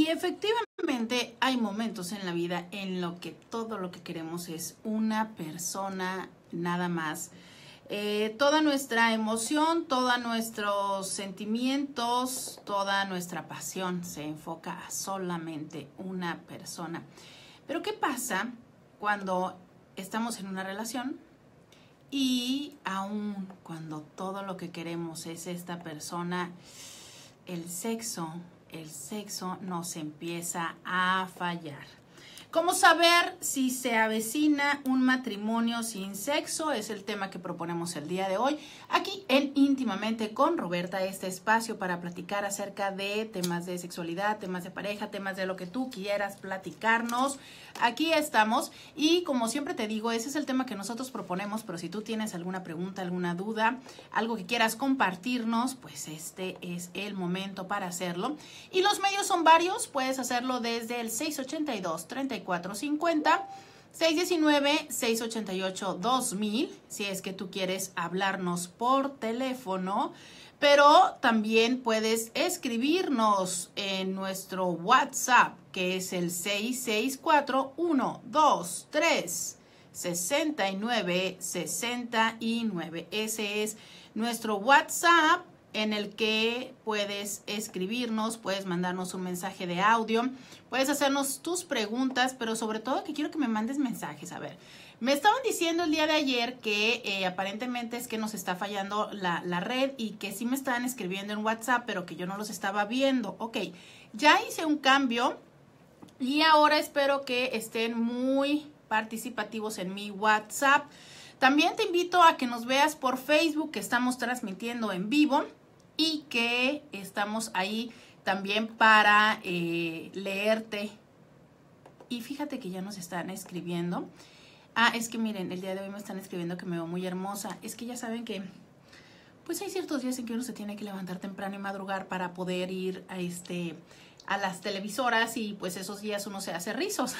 Y efectivamente hay momentos en la vida en lo que todo lo que queremos es una persona nada más. Toda nuestra emoción, todos nuestros sentimientos, toda nuestra pasión se enfoca a solamente una persona. Pero ¿qué pasa cuando estamos en una relación y aún cuando todo lo que queremos es esta persona, el sexo nos empieza a fallar? ¿Cómo saber si se avecina un matrimonio sin sexo? Es el tema que proponemos el día de hoy. Aquí en Íntimamente con Roberta, este espacio para platicar acerca de temas de sexualidad, temas de pareja, temas de lo que tú quieras platicarnos. Aquí estamos y como siempre te digo, ese es el tema que nosotros proponemos, pero si tú tienes alguna pregunta, alguna duda, algo que quieras compartirnos, pues este es el momento para hacerlo. Y los medios son varios, puedes hacerlo desde el 682-3450, 619-688-2000, si es que tú quieres hablarnos por teléfono, pero también puedes escribirnos en nuestro WhatsApp, que es el 664-123-6969. Ese es nuestro WhatsApp en el que puedes escribirnos, puedes mandarnos un mensaje de audio, puedes hacernos tus preguntas, pero sobre todo que quiero que me mandes mensajes. A ver, me estaban diciendo el día de ayer que aparentemente es que nos está fallando la red y que sí me estaban escribiendo en WhatsApp, pero que yo no los estaba viendo. Ok, ya hice un cambio y ahora espero que estén muy participativos en mi WhatsApp. También te invito a que nos veas por Facebook, que estamos transmitiendo en vivo y que estamos ahí también para leerte. Y fíjate que ya nos están escribiendo. Es que miren, el día de hoy me están escribiendo que me veo muy hermosa. Es que ya saben que pues hay ciertos días en que uno se tiene que levantar temprano y madrugar para poder ir a las televisoras, y pues esos días uno se hace rizos.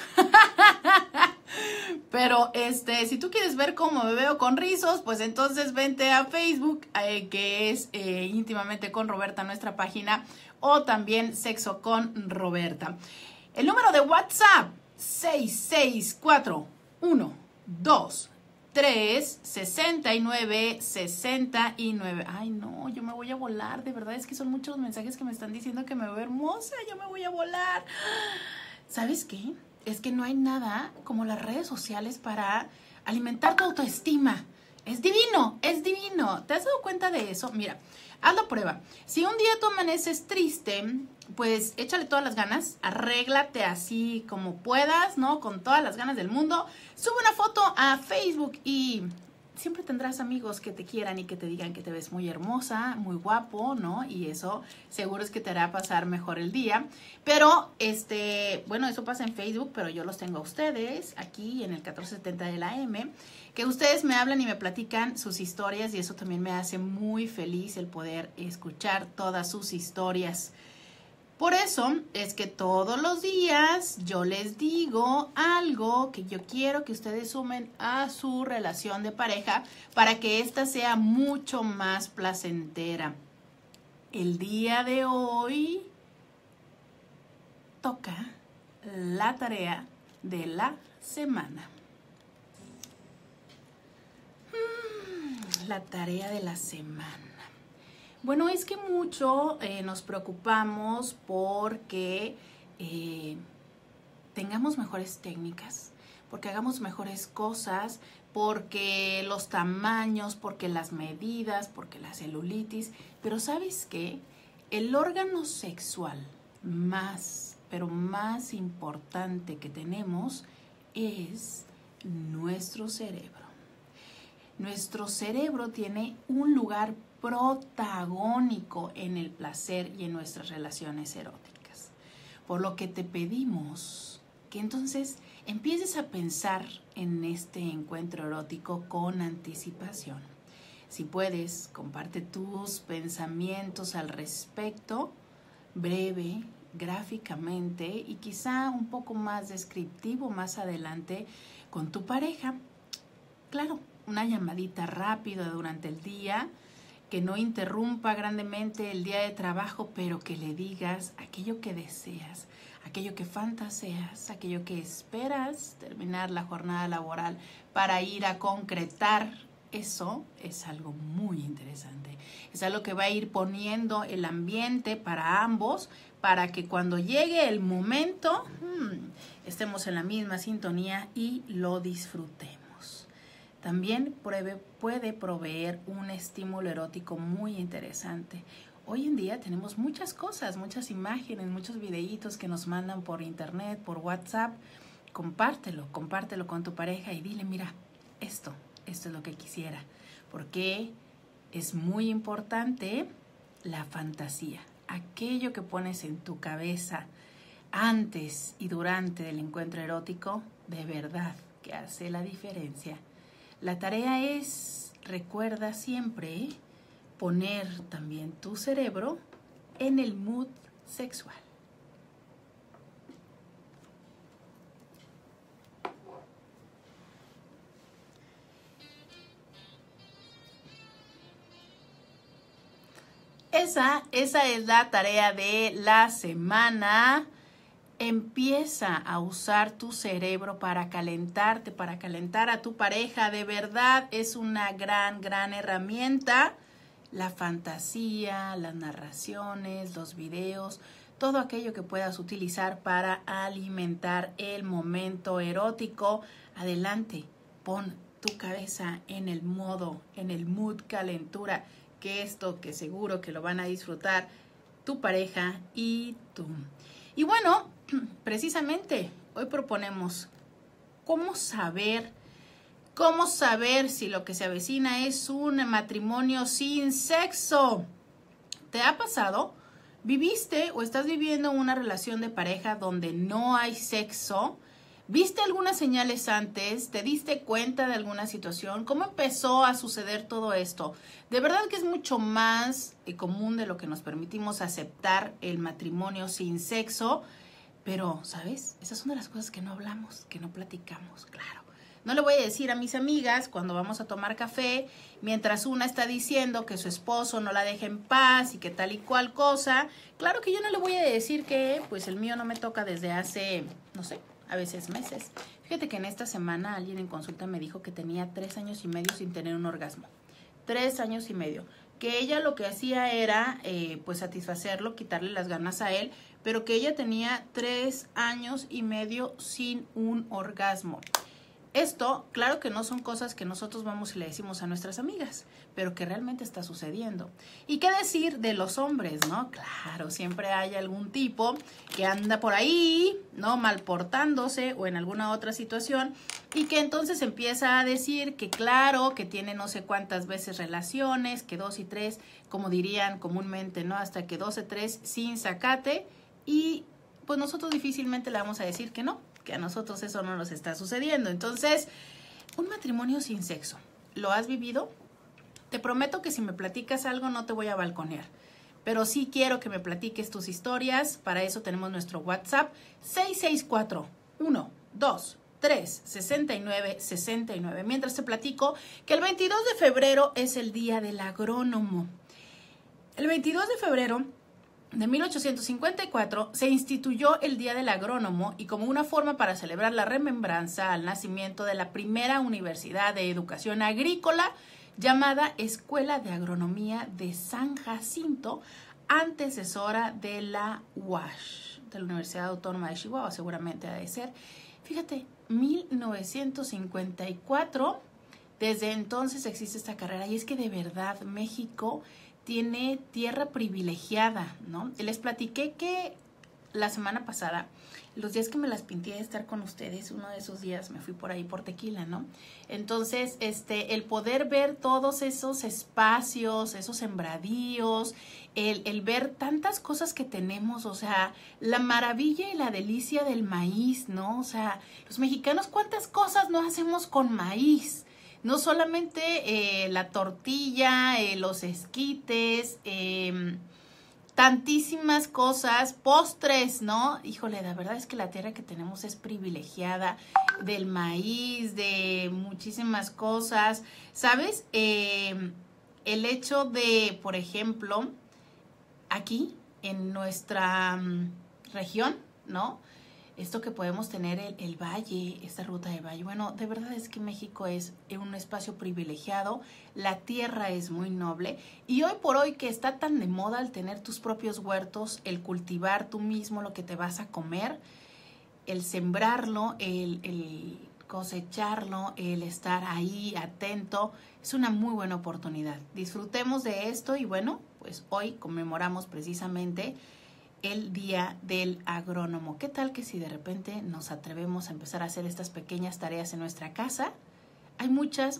Pero si tú quieres ver cómo me veo con rizos, pues entonces vente a Facebook, que es Íntimamente con Roberta, nuestra página, o también Sexo con Roberta. El número de WhatsApp, 664-123-6969. Ay, no, yo me voy a volar, de verdad, es que son muchos mensajes que me están diciendo que me veo hermosa, yo me voy a volar. ¿Sabes qué? Es que no hay nada como las redes sociales para alimentar tu autoestima. Es divino, es divino. ¿Te has dado cuenta de eso? Mira, haz la prueba. Si un día tú amaneces triste, pues échale todas las ganas, arréglate así como puedas, ¿no? Con todas las ganas del mundo. Sube una foto a Facebook y siempre tendrás amigos que te quieran y que te digan que te ves muy hermosa, muy guapo, ¿no? Y eso seguro es que te hará pasar mejor el día. Pero, bueno, eso pasa en Facebook, pero yo los tengo a ustedes aquí en el 1470 de la AM, que ustedes me hablan y me platican sus historias, y eso también me hace muy feliz el poder escuchar todas sus historias. Por eso es que todos los días yo les digo algo que yo quiero que ustedes sumen a su relación de pareja para que ésta sea mucho más placentera. El día de hoy toca la tarea de la semana. La tarea de la semana. Bueno, es que mucho nos preocupamos porque tengamos mejores técnicas, porque hagamos mejores cosas, porque los tamaños, porque las medidas, porque la celulitis. Pero ¿sabes qué? El órgano sexual más, pero más importante que tenemos es nuestro cerebro. Nuestro cerebro tiene un lugar protagónico en el placer y en nuestras relaciones eróticas. Por lo que te pedimos que entonces empieces a pensar en este encuentro erótico con anticipación. Si puedes, comparte tus pensamientos al respecto, breve, gráficamente y quizá un poco más descriptivo más adelante con tu pareja. Claro, una llamadita rápida durante el día que no interrumpa grandemente el día de trabajo, pero que le digas aquello que deseas, aquello que fantaseas, aquello que esperas terminar la jornada laboral para ir a concretar. Eso es algo muy interesante. Es algo que va a ir poniendo el ambiente para ambos, para que cuando llegue el momento estemos en la misma sintonía y lo disfrutemos. También puede proveer un estímulo erótico muy interesante. Hoy en día tenemos muchas cosas, muchas imágenes, muchos videitos que nos mandan por internet, por WhatsApp. Compártelo con tu pareja y dile, mira, esto es lo que quisiera, porque es muy importante la fantasía, aquello que pones en tu cabeza antes y durante del encuentro erótico, de verdad que hace la diferencia. La tarea es, recuerda siempre, poner también tu cerebro en el mood sexual. Esa es la tarea de la semana. Empieza a usar tu cerebro para calentarte, para calentar a tu pareja. De verdad es una gran herramienta. La fantasía, las narraciones, los videos, todo aquello que puedas utilizar para alimentar el momento erótico. Adelante, pon tu cabeza en el mood calentura, que seguro que lo van a disfrutar tu pareja y tú. Y bueno, precisamente hoy proponemos cómo saber si lo que se avecina es un matrimonio sin sexo. ¿Te ha pasado? ¿Viviste o estás viviendo una relación de pareja donde no hay sexo? ¿Viste algunas señales antes? ¿Te diste cuenta de alguna situación? ¿Cómo empezó a suceder todo esto? De verdad que es mucho más común de lo que nos permitimos aceptar el matrimonio sin sexo. Pero, ¿sabes? Esas son de las cosas que no hablamos, que no platicamos, claro. No le voy a decir a mis amigas cuando vamos a tomar café, mientras una está diciendo que su esposo no la deja en paz y que tal y cual cosa. Claro que yo no le voy a decir que pues el mío no me toca desde hace, no sé, a veces meses. Fíjate que en esta semana alguien en consulta me dijo que tenía 3 años y medio sin tener un orgasmo. 3 años y medio. Que ella lo que hacía era pues satisfacerlo, quitarle las ganas a él, pero que ella tenía 3 años y medio sin un orgasmo. Esto, claro que no son cosas que nosotros vamos y le decimos a nuestras amigas, pero que realmente está sucediendo. ¿Y qué decir de los hombres, no? Claro, siempre hay algún tipo que anda por ahí, ¿no? Mal portándose o en alguna otra situación y que entonces empieza a decir que claro, que tiene no sé cuántas veces relaciones, que 2 y 3, como dirían comúnmente, ¿no? Hasta que 12, 3 sin sacate y pues nosotros difícilmente le vamos a decir que no, que a nosotros eso no nos está sucediendo. Entonces, un matrimonio sin sexo, ¿lo has vivido? Te prometo que si me platicas algo no te voy a balconear, pero sí quiero que me platiques tus historias. Para eso tenemos nuestro WhatsApp 664-123-6969. Mientras te platico que el 22 de febrero es el Día del Agrónomo. El 22 de febrero de 1854 se instituyó el Día del Agrónomo y como una forma para celebrar la remembranza al nacimiento de la primera universidad de educación agrícola llamada Escuela de Agronomía de San Jacinto, antecesora de la UASH, de la Universidad Autónoma de Chihuahua, seguramente ha de ser. Fíjate, 1954, desde entonces existe esta carrera y es que de verdad México tiene tierra privilegiada, ¿no? Les platiqué que la semana pasada, los días que me las pinté de estar con ustedes, uno de esos días me fui por ahí por Tequila, ¿no? Entonces, el poder ver todos esos espacios, esos sembradíos, el ver tantas cosas que tenemos, o sea, la maravilla y la delicia del maíz, ¿no? O sea, los mexicanos, ¿cuántas cosas no hacemos con maíz? No solamente la tortilla, los esquites, tantísimas cosas, postres, ¿no? Híjole, la verdad es que la tierra que tenemos es privilegiada, del maíz, de muchísimas cosas, ¿sabes? el hecho de, por ejemplo, aquí en nuestra región, ¿no? Esto que podemos tener el valle, esta ruta de valle. Bueno, de verdad es que México es un espacio privilegiado, la tierra es muy noble y hoy por hoy que está tan de moda el tener tus propios huertos, el cultivar tú mismo lo que te vas a comer, el sembrarlo, el cosecharlo, el estar ahí atento, es una muy buena oportunidad. Disfrutemos de esto y bueno, pues hoy conmemoramos precisamente el Día del Agrónomo. ¿Qué tal que si de repente nos atrevemos a empezar a hacer estas pequeñas tareas en nuestra casa? Hay muchas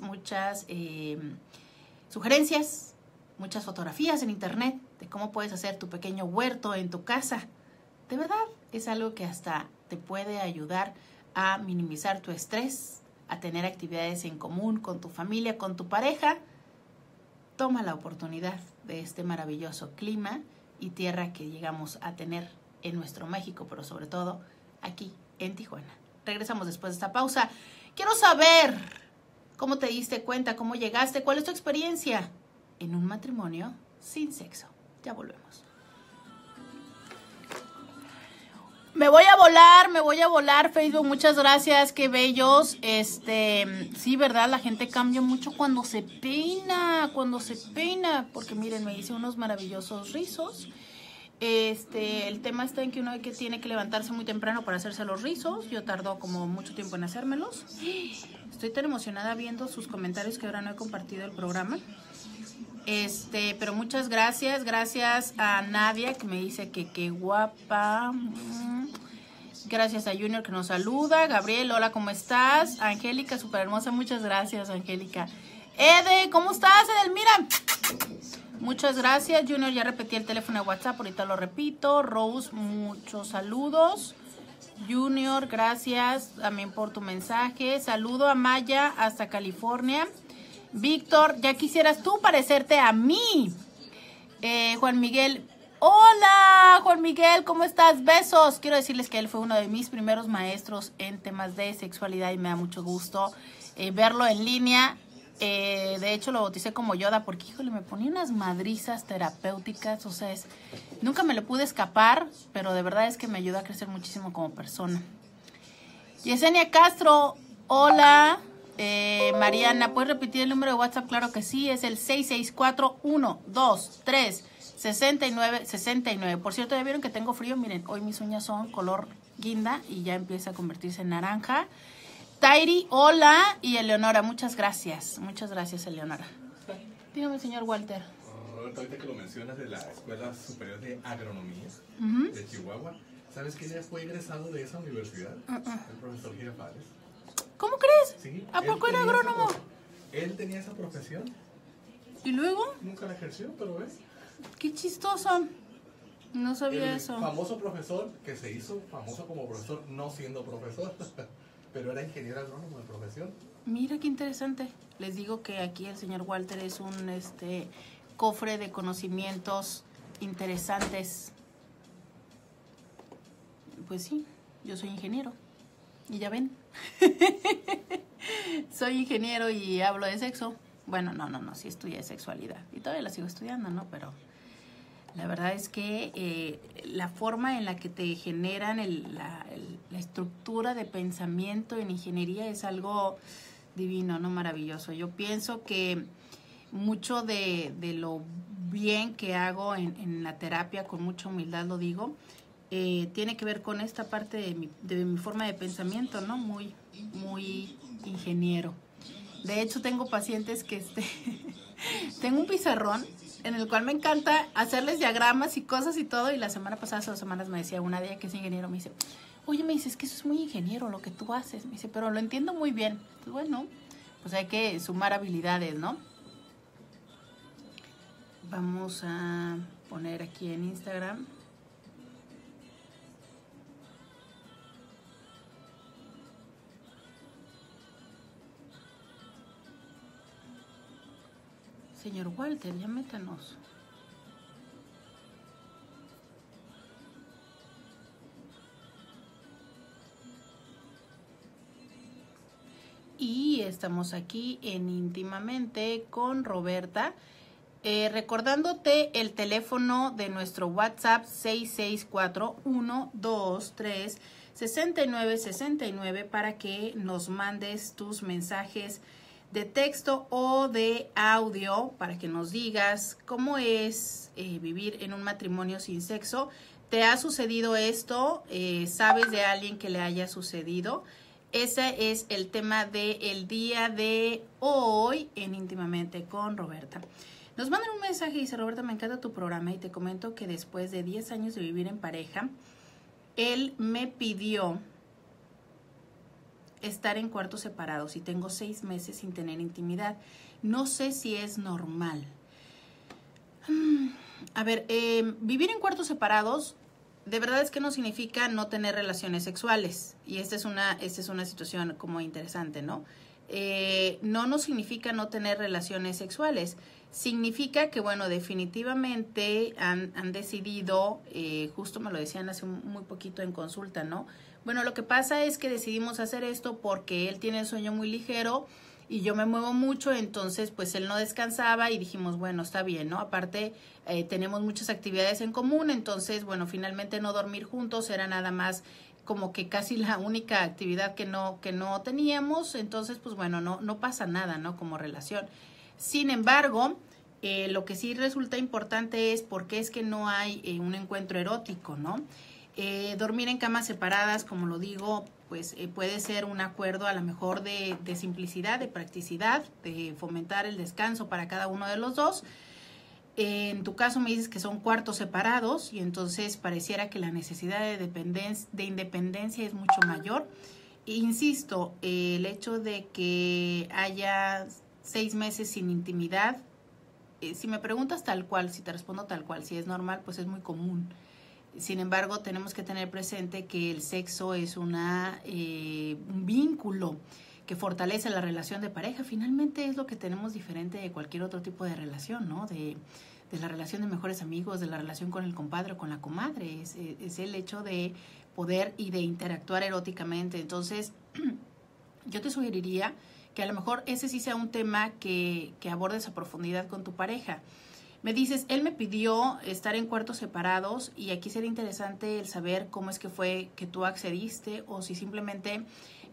sugerencias, muchas fotografías en internet de cómo puedes hacer tu pequeño huerto en tu casa. De verdad, es algo que hasta te puede ayudar a minimizar tu estrés, a tener actividades en común con tu familia, con tu pareja. Toma la oportunidad de este maravilloso clima y tierra que llegamos a tener en nuestro México, pero sobre todo aquí en Tijuana. Regresamos después de esta pausa. Quiero saber cómo te diste cuenta, cómo llegaste, cuál es tu experiencia en un matrimonio sin sexo. Ya volvemos. Me voy a volar, Facebook, muchas gracias, qué bellos. Sí, verdad, la gente cambia mucho cuando se peina, porque miren, me hice unos maravillosos rizos. El tema está en que uno que tiene que levantarse muy temprano para hacerse los rizos. Yo tardó como mucho tiempo en hacérmelos. Estoy tan emocionada viendo sus comentarios que ahora no he compartido el programa. Pero muchas gracias a Nadia que me dice que qué guapa. Gracias a Junior que nos saluda. Gabriel, hola, ¿cómo estás? Angélica, súper hermosa, muchas gracias, Angélica. Ede, ¿cómo estás, Edelmira? Muchas gracias, Junior, ya repetí el teléfono de WhatsApp, ahorita lo repito. Rose, muchos saludos. Junior, gracias también por tu mensaje. Saludo a Maya hasta California. Víctor, ya quisieras tú parecerte a mí. Juan Miguel, hola Juan Miguel, ¿cómo estás? Besos. Quiero decirles que él fue uno de mis primeros maestros en temas de sexualidad y me da mucho gusto verlo en línea. De hecho lo bauticé como Yoda porque, híjole, me ponía unas madrizas terapéuticas, o sea, nunca me lo pude escapar, pero de verdad es que me ayuda a crecer muchísimo como persona. Yesenia Castro, hola. Mariana, ¿puedes repetir el número de WhatsApp? Claro que sí, es el 664-123-6969. Por cierto, ya vieron que tengo frío, miren, hoy mis uñas son color guinda y ya empieza a convertirse en naranja. Tairi, hola, y Eleonora, muchas gracias, Eleonora. Dígame, señor Walter. Ahorita que lo mencionas de la Escuela Superior de Agronomía de Chihuahua, ¿sabes quién fue egresado de esa universidad? El profesor Girafales. ¿Cómo crees? Sí, ¿A poco era agrónomo? Él tenía esa profesión. ¿Y luego? Nunca la ejerció, pero ves. Qué chistoso. No sabía eso. Famoso profesor que se hizo famoso como profesor no siendo profesor, pero era ingeniero agrónomo de profesión. Mira qué interesante. Les digo que aquí el señor Walter es un cofre de conocimientos interesantes. Pues sí, yo soy ingeniero. Y ya ven. Soy ingeniero y hablo de sexo. Bueno, no, sí estudié sexualidad. Y todavía la sigo estudiando, ¿no? Pero la verdad es que la forma en la que te generan la estructura de pensamiento en ingeniería es algo divino, ¿no? Maravilloso. Yo pienso que mucho de lo bien que hago en la terapia, con mucha humildad lo digo, tiene que ver con esta parte de mi forma de pensamiento, ¿no? Muy ingeniero. De hecho, tengo pacientes que tengo un pizarrón en el cual me encanta hacerles diagramas y cosas y todo, y la semana pasada, hace 2 semanas, me decía una de ellas que es ingeniero, me dice, oye, me dice, es que eso es muy ingeniero lo que tú haces, me dice, pero lo entiendo muy bien. Pues bueno, pues hay que sumar habilidades, ¿no? Vamos a poner aquí en Instagram. Señor Walter, ya métanos. Y estamos aquí en Íntimamente con Roberta. Recordándote el teléfono de nuestro WhatsApp 664-123-6969 para que nos mandes tus mensajes de texto o de audio para que nos digas cómo es vivir en un matrimonio sin sexo. ¿Te ha sucedido esto? ¿Sabes de alguien que le haya sucedido? Ese es el tema del día de hoy en Íntimamente con Roberta. Nos mandan un mensaje y dice: Roberta, me encanta tu programa y te comento que después de 10 años de vivir en pareja, él me pidió estar en cuartos separados y tengo 6 meses sin tener intimidad. No sé si es normal. A ver, vivir en cuartos separados de verdad es que no significa no tener relaciones sexuales. Y esta es una situación como interesante, ¿no? No significa no tener relaciones sexuales. Significa que, bueno, definitivamente han decidido, justo me lo decían hace muy poquito en consulta, ¿no? Bueno, lo que pasa es que decidimos hacer esto porque él tiene el sueño muy ligero y yo me muevo mucho, entonces pues él no descansaba y dijimos, bueno, está bien, ¿no? Aparte tenemos muchas actividades en común, entonces, bueno, finalmente no dormir juntos era nada más como que casi la única actividad que no teníamos, entonces pues bueno, no pasa nada, ¿no? Como relación. Sin embargo, lo que sí resulta importante es por qué es que no hay un encuentro erótico, ¿no? Dormir en camas separadas, como lo digo, pues puede ser un acuerdo a lo mejor de simplicidad, de practicidad, de fomentar el descanso para cada uno de los dos. En tu caso me dices que son cuartos separados y entonces pareciera que la necesidad de independencia es mucho mayor. Insisto, el hecho de que haya 6 meses sin intimidad, si me preguntas tal cual, si te respondo tal cual, si es normal, pues es muy común. Sin embargo, tenemos que tener presente que el sexo es un vínculo que fortalece la relación de pareja. Finalmente es lo que tenemos diferente de cualquier otro tipo de relación, ¿no? De la relación de mejores amigos, de la relación con el compadre o con la comadre. Es el hecho de poder y de interactuar eróticamente. Entonces, yo te sugeriría que a lo mejor ese sí sea un tema que abordes a profundidad con tu pareja. Me dices, él me pidió estar en cuartos separados y aquí sería interesante el saber cómo es que fue que tú accediste o si simplemente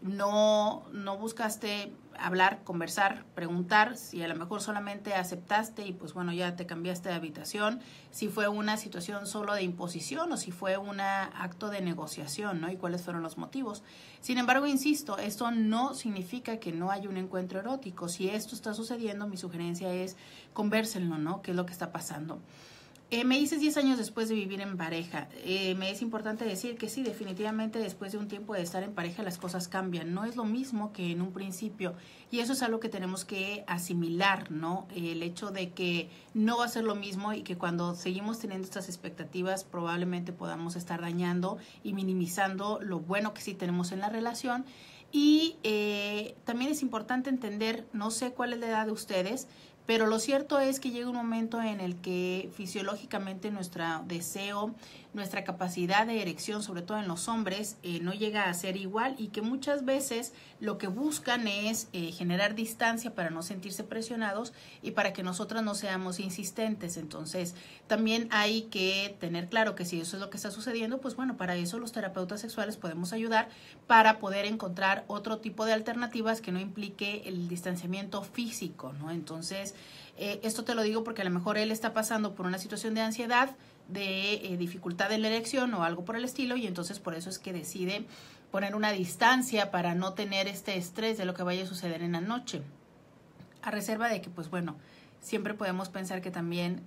no buscaste hablar, conversar, preguntar, si a lo mejor solamente aceptaste y pues bueno, ya te cambiaste de habitación, si fue una situación solo de imposición o si fue un acto de negociación, ¿no? Y cuáles fueron los motivos. Sin embargo, insisto, esto no significa que no haya un encuentro erótico. Si esto está sucediendo, mi sugerencia es convérsenlo, ¿no? ¿Qué es lo que está pasando? Me dices 10 años después de vivir en pareja. Me es importante decir que sí, definitivamente después de un tiempo de estar en pareja las cosas cambian. No es lo mismo que en un principio. Y eso es algo que tenemos que asimilar, ¿no? El hecho de que no va a ser lo mismo y que cuando seguimos teniendo estas expectativas probablemente podamos estar dañando y minimizando lo bueno que sí tenemos en la relación. Y también es importante entender, no sé cuál es la edad de ustedes, pero lo cierto es que llega un momento en el que fisiológicamente nuestro deseo, nuestra capacidad de erección, sobre todo en los hombres, no llega a ser igual y que muchas veces lo que buscan es generar distancia para no sentirse presionados y para que nosotras no seamos insistentes. Entonces, también hay que tener claro que si eso es lo que está sucediendo, pues bueno, para eso los terapeutas sexuales podemos ayudar para poder encontrar otro tipo de alternativas que no implique el distanciamiento físico, ¿no? Entonces, esto te lo digo porque a lo mejor él está pasando por una situación de ansiedad, de dificultad en la erección o algo por el estilo y entonces por eso es que decide poner una distancia para no tener este estrés de lo que vaya a suceder en la noche. A reserva de que, pues bueno, siempre podemos pensar que también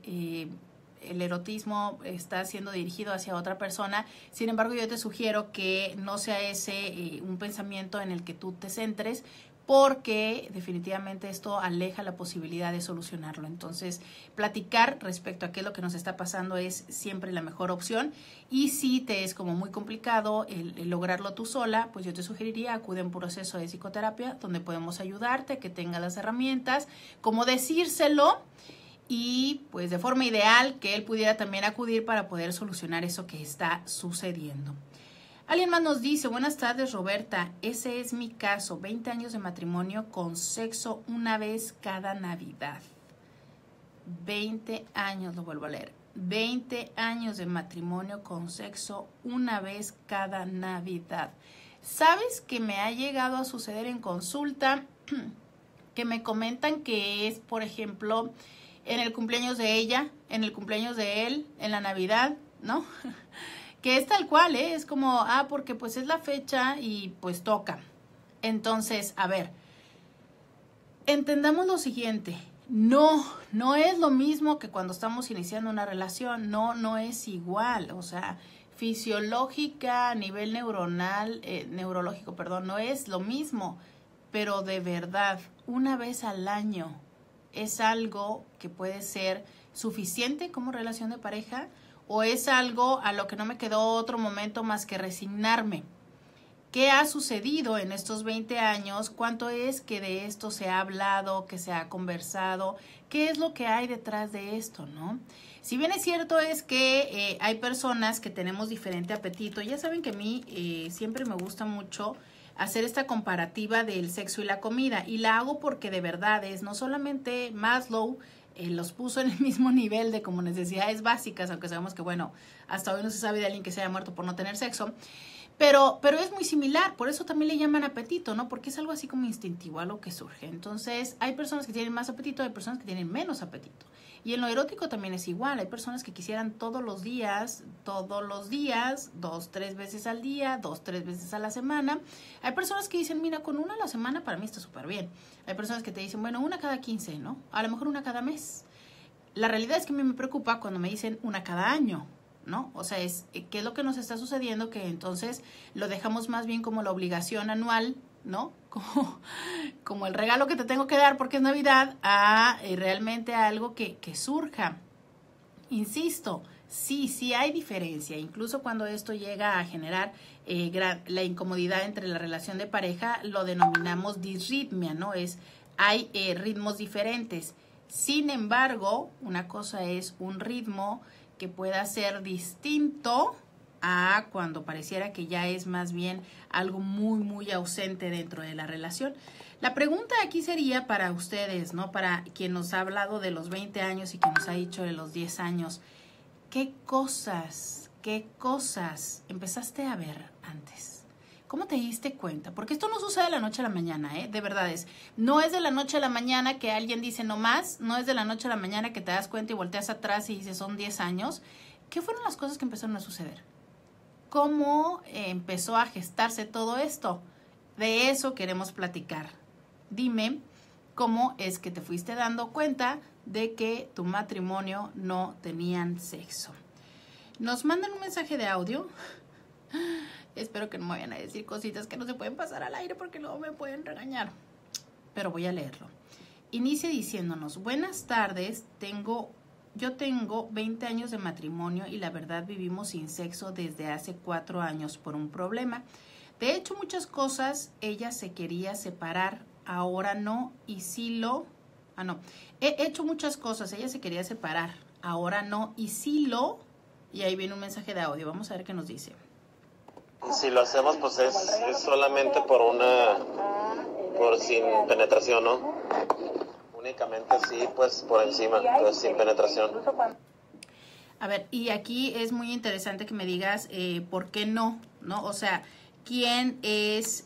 el erotismo está siendo dirigido hacia otra persona. Sin embargo, yo te sugiero que no sea ese un pensamiento en el que tú te centres, porque definitivamente esto aleja la posibilidad de solucionarlo. Entonces, platicar respecto a qué es lo que nos está pasando es siempre la mejor opción. Y si te es como muy complicado el lograrlo tú sola, pues yo te sugeriría acude a un proceso de psicoterapia donde podemos ayudarte, que tenga las herramientas, como decírselo y pues de forma ideal que él pudiera también acudir para poder solucionar eso que está sucediendo. Alguien más nos dice, buenas tardes Roberta, ese es mi caso, 20 años de matrimonio con sexo una vez cada Navidad. 20 años, lo vuelvo a leer, 20 años de matrimonio con sexo una vez cada Navidad. ¿Sabes que me ha llegado a suceder en consulta? Que me comentan que es, por ejemplo, en el cumpleaños de ella, en el cumpleaños de él, en la Navidad, ¿no? Que es tal cual, ¿eh? Es como, porque pues es la fecha y pues toca. Entonces, a ver, entendamos lo siguiente. No es lo mismo que cuando estamos iniciando una relación. No es igual. O sea, fisiológica, a nivel neurológico, no es lo mismo. Pero de verdad, una vez al año es algo que puede ser suficiente como relación de pareja, o es algo a lo que no me quedó otro momento más que resignarme. ¿Qué ha sucedido en estos 20 años? ¿Cuánto es que de esto se ha hablado, que se ha conversado? ¿Qué es lo que hay detrás de esto, no? Si bien es cierto es que hay personas que tenemos diferente apetito. Ya saben que a mí siempre me gusta mucho hacer esta comparativa del sexo y la comida. Y la hago porque de verdad es no solamente Maslow los puso en el mismo nivel de como necesidades básicas, aunque sabemos que, bueno, hasta hoy no se sabe de alguien que se haya muerto por no tener sexo. Pero es muy similar, por eso también le llaman apetito, ¿no? Porque es algo así como instintivo, algo que surge. Entonces, hay personas que tienen más apetito, hay personas que tienen menos apetito. Y en lo erótico también es igual, hay personas que quisieran todos los días, 2, 3 veces al día, 2, 3 veces a la semana. Hay personas que dicen, mira, con una a la semana para mí está súper bien. Hay personas que te dicen, bueno, una cada 15, ¿no? A lo mejor una cada mes. La realidad es que a mí me preocupa cuando me dicen una cada año, ¿no? O sea, ¿qué es lo que nos está sucediendo? Que entonces lo dejamos más bien como la obligación anual, ¿no? Como el regalo que te tengo que dar porque es Navidad, a realmente algo que surja. Insisto, sí hay diferencia. Incluso cuando esto llega a generar la incomodidad entre la relación de pareja, lo denominamos disritmia, ¿no? Hay ritmos diferentes. Sin embargo, una cosa es un ritmo que pueda ser distinto a cuando pareciera que ya es más bien algo muy ausente dentro de la relación. La pregunta aquí sería para ustedes, ¿no? Para quien nos ha hablado de los 20 años y quien nos ha dicho de los 10 años, ¿qué cosas empezaste a ver antes? ¿Cómo te diste cuenta? Porque esto no sucede de la noche a la mañana, ¿eh? De verdad no es de la noche a la mañana que alguien dice no más, no es de la noche a la mañana que te das cuenta y volteas atrás y dices son 10 años. ¿Qué fueron las cosas que empezaron a suceder? ¿Cómo empezó a gestarse todo esto? De eso queremos platicar. Dime cómo es que te fuiste dando cuenta de que tu matrimonio no tenían sexo. Nos mandan un mensaje de audio. Espero que no me vayan a decir cositas que no se pueden pasar al aire porque luego me pueden regañar. Pero voy a leerlo. Inicia diciéndonos, buenas tardes, yo tengo 20 años de matrimonio y la verdad vivimos sin sexo desde hace 4 años por un problema. De hecho, muchas cosas ella se quería separar, ahora no, y sí lo... He hecho muchas cosas, ella se quería separar, ahora no, y sí lo... Y ahí viene un mensaje de audio, vamos a ver qué nos dice. Si lo hacemos, pues es solamente por sin penetración, ¿no? Únicamente sí, pues por encima, pues sin penetración. A ver, y aquí es muy interesante que me digas por qué no, ¿no? O sea, ¿quién es...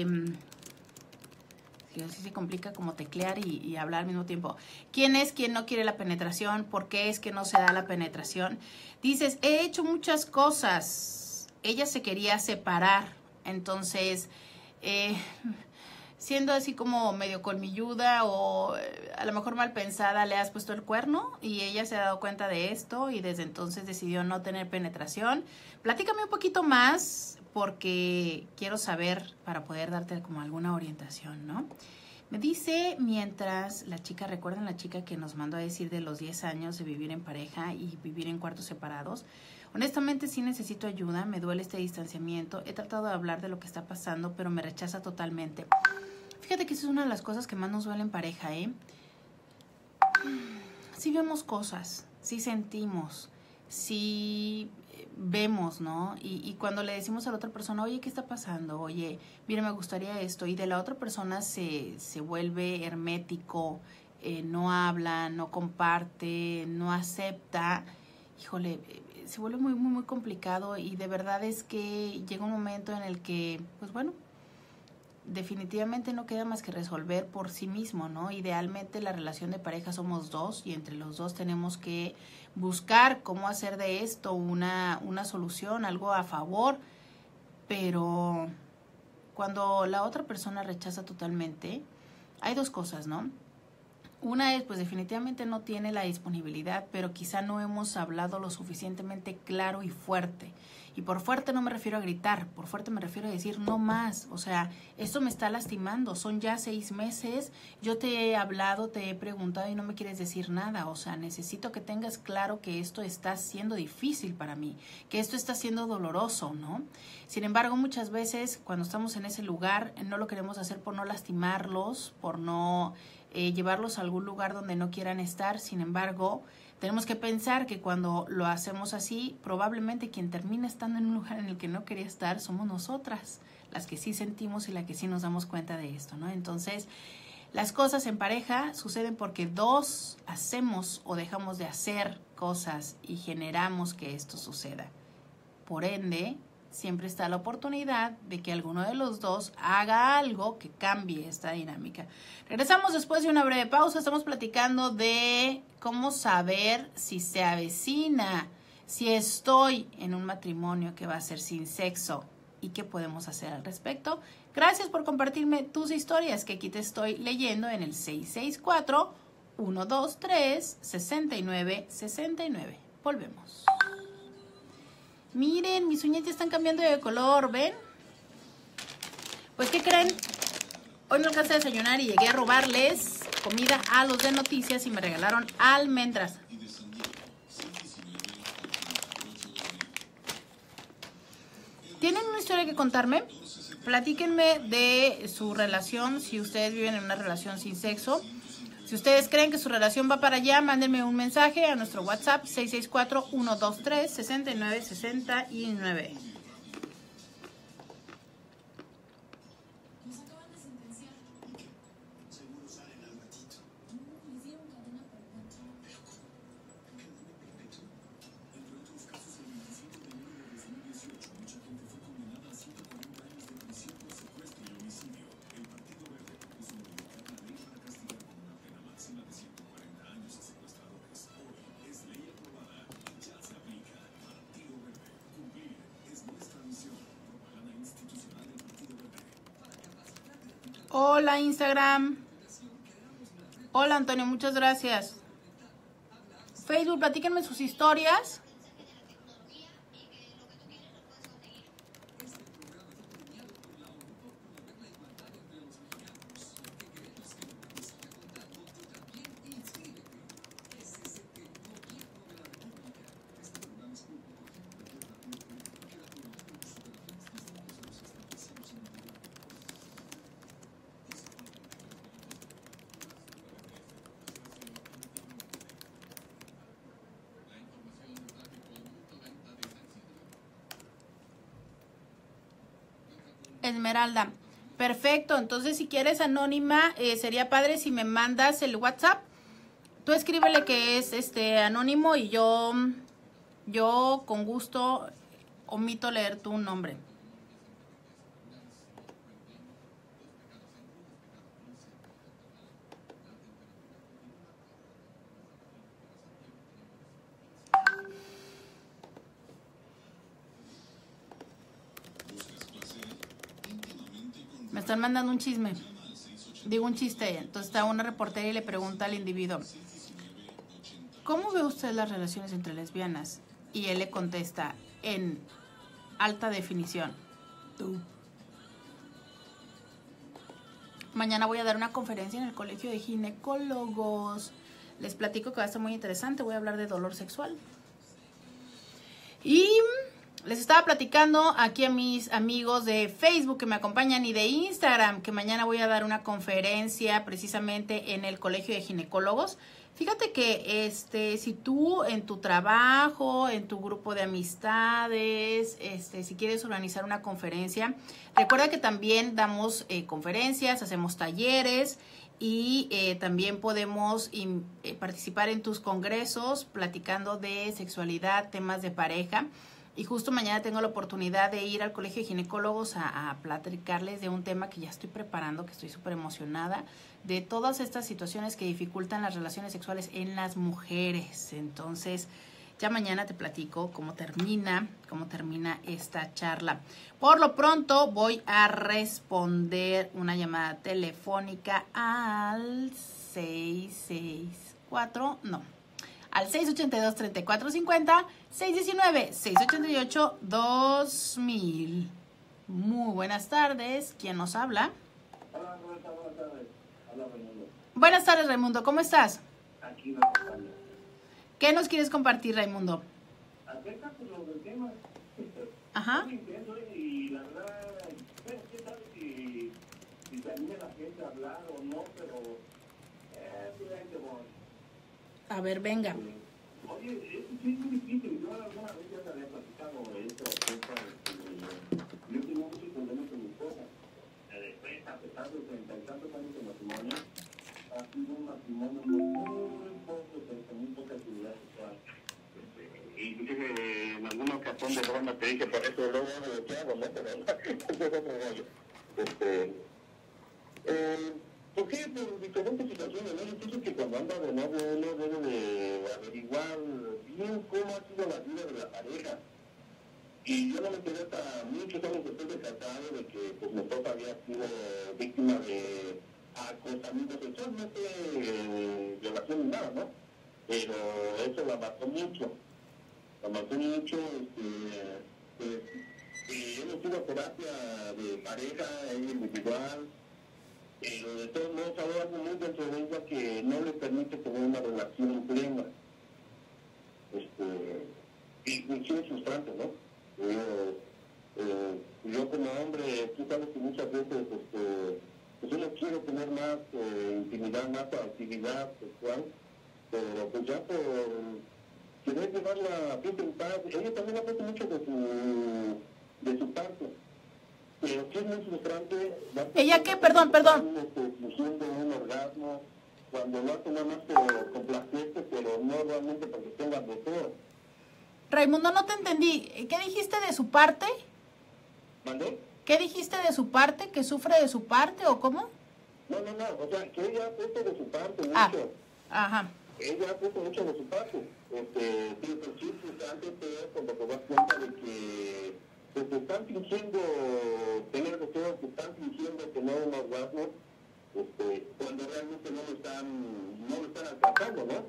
así se complica como teclear y hablar al mismo tiempo. ¿Quién es quien no quiere la penetración? ¿Por qué es que no se da la penetración? Dices, he hecho muchas cosas. Ella se quería separar, entonces, siendo así como medio colmilluda o a lo mejor mal pensada, le has puesto el cuerno y ella se ha dado cuenta de esto y desde entonces decidió no tener penetración. Platícame un poquito más porque quiero saber para poder darte como alguna orientación, ¿no? Me dice, mientras la chica, ¿recuerdan la chica que nos mandó a decir de los 10 años de vivir en pareja y vivir en cuartos separados? Honestamente sí necesito ayuda, me duele este distanciamiento, he tratado de hablar de lo que está pasando, pero me rechaza totalmente. Fíjate que eso es una de las cosas que más nos duele en pareja, ¿eh? Sí vemos cosas, sí sentimos, sí vemos, ¿no? Y cuando le decimos a la otra persona, oye, ¿qué está pasando? Oye, mira, me gustaría esto, y de la otra persona se vuelve hermético, no habla, no comparte, no acepta, híjole, se vuelve muy, muy, muy complicado y de verdad es que llega un momento en el que, pues bueno, definitivamente no queda más que resolver por sí mismo, ¿no? Idealmente la relación de pareja somos dos y entre los dos tenemos que buscar cómo hacer de esto una solución, algo a favor, pero cuando la otra persona rechaza totalmente, hay dos cosas, ¿no? Una es, pues definitivamente no tiene la disponibilidad, pero quizá no hemos hablado lo suficientemente claro y fuerte. Y por fuerte no me refiero a gritar, por fuerte me refiero a decir no más. O sea, esto me está lastimando, son ya 6 meses, yo te he hablado, te he preguntado y no me quieres decir nada. O sea, necesito que tengas claro que esto está siendo difícil para mí, que esto está siendo doloroso, ¿no? Sin embargo, muchas veces cuando estamos en ese lugar no lo queremos hacer por no lastimarlos, por no llevarlos a algún lugar donde no quieran estar. Sin embargo, tenemos que pensar que cuando lo hacemos así, probablemente quien termina estando en un lugar en el que no quería estar somos nosotras, las que sí sentimos y las que sí nos damos cuenta de esto, ¿no? Entonces, las cosas en pareja suceden porque dos hacemos o dejamos de hacer cosas y generamos que esto suceda. Por ende, siempre está la oportunidad de que alguno de los dos haga algo que cambie esta dinámica. Regresamos después de una breve pausa. Estamos platicando de cómo saber si se avecina, si estoy en un matrimonio que va a ser sin sexo y qué podemos hacer al respecto. Gracias por compartirme tus historias que aquí te estoy leyendo en el 664-123-6969. Volvemos. Miren, mis uñas ya están cambiando de color, ¿ven? Pues, ¿qué creen? Hoy no alcancé a desayunar y llegué a robarles comida a los de noticias y me regalaron almendras. ¿Tienen una historia que contarme? Platíquenme de su relación, si ustedes viven en una relación sin sexo. Si ustedes creen que su relación va para allá, mándenme un mensaje a nuestro WhatsApp 664-123-6969. Hola Instagram. Hola Antonio, muchas gracias. Facebook, platíquenme sus historias. Esmeralda, perfecto. Entonces, si quieres anónima, sería padre si me mandas el WhatsApp. Tú escríbele que es anónimo y yo con gusto omito leer tu nombre. Me están mandando un chisme. Digo un chiste. Entonces está una reportera y le pregunta al individuo: ¿cómo ve usted las relaciones entre lesbianas? Y él le contesta en alta definición: tú. Mañana voy a dar una conferencia en el Colegio de Ginecólogos. Les platico que va a estar muy interesante. Voy a hablar de dolor sexual. Y les estaba platicando aquí a mis amigos de Facebook que me acompañan y de Instagram que mañana voy a dar una conferencia precisamente en el Colegio de Ginecólogos. Fíjate que si tú en tu trabajo, en tu grupo de amistades, si quieres organizar una conferencia, recuerda que también damos conferencias, hacemos talleres y también podemos participar en tus congresos platicando de sexualidad, temas de pareja. Y justo mañana tengo la oportunidad de ir al Colegio de Ginecólogos a platicarles de un tema que ya estoy preparando, que estoy súper emocionada, de todas estas situaciones que dificultan las relaciones sexuales en las mujeres. Entonces, ya mañana te platico cómo termina esta charla. Por lo pronto, voy a responder una llamada telefónica al 682-3450, 619-688-2000. Muy buenas tardes. ¿Quién nos habla? Hola, buenas tardes. Hola, Raimundo. Buenas tardes, Raimundo. ¿Cómo estás? Aquí me acompaño. ¿Qué nos quieres compartir, Raimundo? Acerca de los del tema. Ajá. Yo intento y la verdad, bueno, quién sabe si se anime la gente a hablar o no, pero A ver, venga. Oye, es muy difícil. Yo alguna vez ya te había platicado esto acerca de que yo tengo muchos problemas con mi esposa. Después, a pesar de 30 y tantos años de matrimonio, ha sido un matrimonio muy poco, con muy poca actividad sexual. Inclusive en alguna ocasión de broma te dije, por eso luego no lo que hago, ¿no? Pero no, es otro rollo. ¿Por qué? Por diferentes situaciones, ¿no? Yo pienso que cuando anda de novio uno debe de averiguar bien cómo ha sido la vida de la pareja. Y yo no me enteré hasta muchos años después de casado de que pues, mi esposa había sido víctima de acosamiento sexual, no fue violación ni nada, ¿no? Pero eso la marcó mucho. Hemos ido a terapia de pareja, ella individual, pero de todos modos hay algo muy dentro de ella que no le permite tener una relación plena. Y sí es frustrante, ¿no? Yo como hombre, tú sabes que muchas veces pues uno quiere tener más intimidad, más actividad sexual, pero pues ya por querer llevar la fiesta en paz, ella también ha puesto mucho de su parte. Pero sí es muy frustrante. ¿Ella qué? Perdón. Fingiendo un orgasmo, cuando lo hace nada más por complacerte, pero no realmente porque tengas deseo. Raimundo, no te entendí. ¿Qué dijiste de su parte? ¿Vale? ¿Qué dijiste de su parte? ¿Que sufre de su parte o cómo? No, o sea, que ella ha puesto de su parte mucho. Ajá. Ella ha puesto mucho de su parte. Sí, frustrante cuando te das cuenta de que pues, te están fingiendo tener deseo, te están fingiendo tener un orgasmo, cuando realmente no lo están alcanzando, ¿no?